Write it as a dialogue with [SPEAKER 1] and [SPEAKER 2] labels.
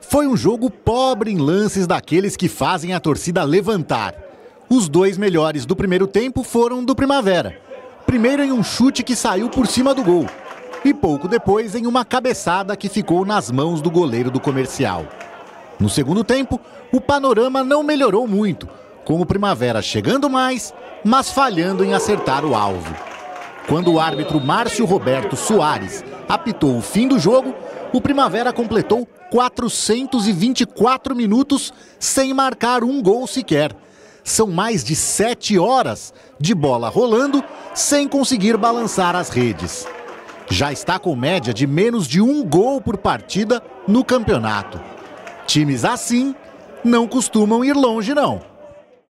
[SPEAKER 1] Foi um jogo pobre em lances daqueles que fazem a torcida levantar. Os dois melhores do primeiro tempo foram do Primavera. Primeiro em um chute que saiu por cima do gol. E pouco depois em uma cabeçada que ficou nas mãos do goleiro do Comercial. No segundo tempo, o panorama não melhorou muito, com o Primavera chegando mais, mas falhando em acertar o alvo. Quando o árbitro Márcio Roberto Soares apitou o fim do jogo, o Primavera completou 424 minutos sem marcar um gol sequer. São mais de 7 horas de bola rolando sem conseguir balançar as redes. Já está com média de menos de um gol por partida no campeonato. Times assim não costumam ir longe, não.